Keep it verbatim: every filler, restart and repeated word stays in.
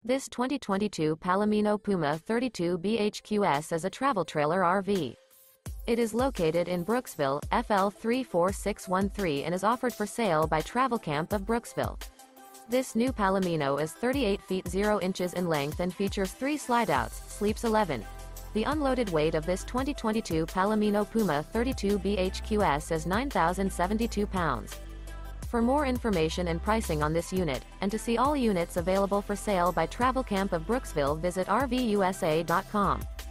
This twenty twenty-two Palomino Puma thirty-two B H Q S is a travel trailer R V. It is located in Brooksville, F L three four six one three and is offered for sale by Travelcamp of Brooksville. This new Palomino is thirty-eight feet zero inches in length and features three slideouts, sleeps eleven. The unloaded weight of this twenty twenty-two Palomino Puma thirty-two B H Q S is nine thousand seventy-two pounds. For more information and pricing on this unit, and to see all units available for sale by Travelcamp of Brooksville, visit R V U S A dot com.